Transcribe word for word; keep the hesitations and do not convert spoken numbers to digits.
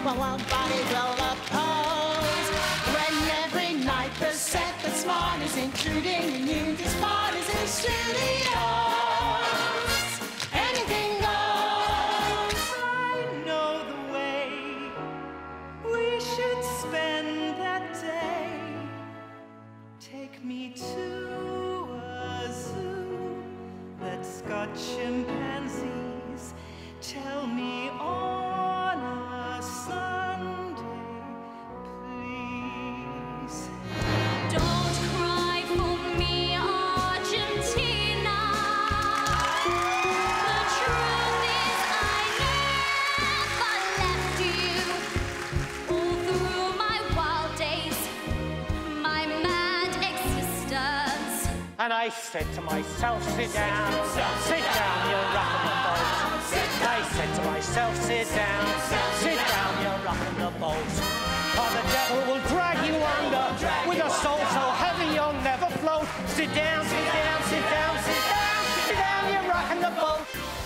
my wild body will oppose. When every night the set that's smart is intruding in you, this part is in studios. Anything goes. I know the way we should spend that day. Take me to a zoo that's got chimpanzees. Tell me on a Sunday, please. Don't cry for me, Argentina. The truth is I never left you. All through my wild days, my mad existence. And I said to myself, sit down, sit down, you're rocking the boat. I said to myself, sit down, sit down, you're rocking the boat. For the devil will drag you under, with a soul so heavy you'll never float. Sit down, sit down, sit down, sit down, sit down, you're rocking the boat.